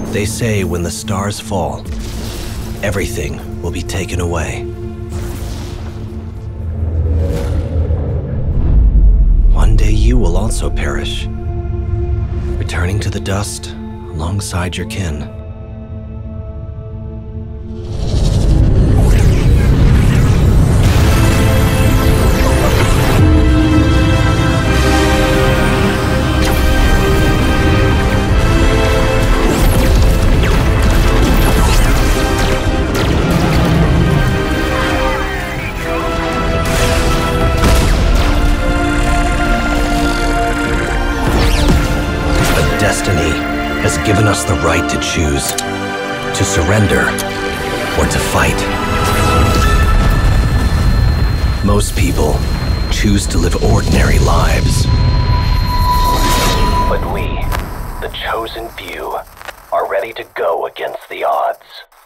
They say when the stars fall, everything will be taken away. One day you will also perish, returning to the dust alongside your kin. Destiny has given us the right to choose, to surrender, or to fight. Most people choose to live ordinary lives. But we, the chosen few, are ready to go against the odds.